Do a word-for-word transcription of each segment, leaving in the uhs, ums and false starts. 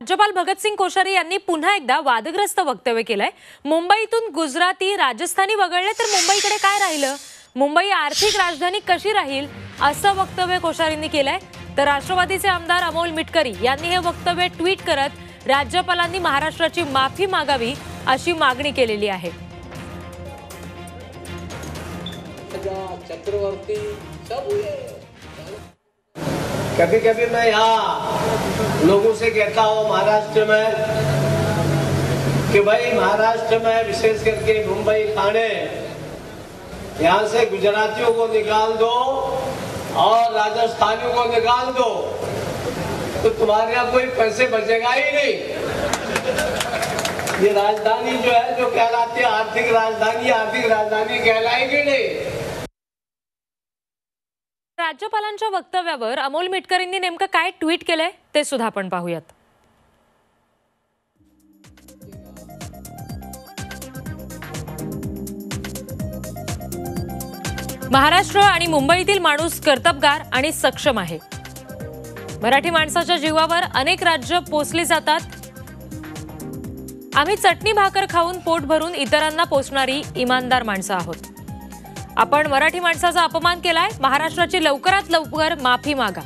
राज्यपाल भगतसिंग कोश्यारी यांनी पुन्हा एकदा वादग्रस्त वक्तव्य केलंय। मुंबईतून गुजराती राजस्थानी वगळले तर मुंबईकडे काय राहिलं, मुंबई आर्थिक राजधानी कशी राहील, असं वक्तव्य कोश्यारींनी केलंय। तर राष्ट्रवादीचे आमदार अमोल मिटकरी यांनी हे वक्तव्य ट्विट करत राज्यपालांनी महाराष्ट्राची माफी मागावी अशी मागणी केलेली आहे। चक्रवर्ती सब हुए। कभी कभी मैं यहाँ लोगों से कहता हूँ महाराष्ट्र में कि भाई महाराष्ट्र में विशेष करके मुंबई ठाणे यहाँ से गुजरातियों को निकाल दो और राजस्थानियों को निकाल दो तो तुम्हारे यहाँ कोई पैसे बचेगा ही नहीं। ये राजधानी जो है जो कहलाती है आर्थिक राजधानी, आर्थिक राजधानी कहलाएगी नहीं। राज्यपालांच्या वक्तव्यावर अमोल मिटकरींनी नेमकं काय ट्विट केलंय ते सुद्धा आपण पाहूयात। महाराष्ट्र आणि मुंबईतील माणूस कर्तबगार आणि सक्षम आहे। मराठी माणसाच्या जीवावर अनेक राज्य पोचली जातात। आम्ही चटणी भाकर खाऊन पोट भरून इतरांना पोचणारी इमानदार माणसं आहोत। आपण मराठी माणसाचा अपमान केलाय, महाराष्ट्राची लवकरात लवकर माफी मागा।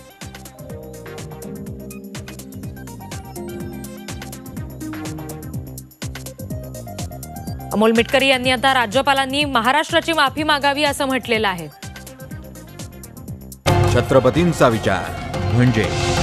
अमोल मिटकरी यांनी आता राज्यपालांनी महाराष्ट्राची माफी मागावी असं म्हटलेलं आहे। छत्रपतींचा विचार म्हणजे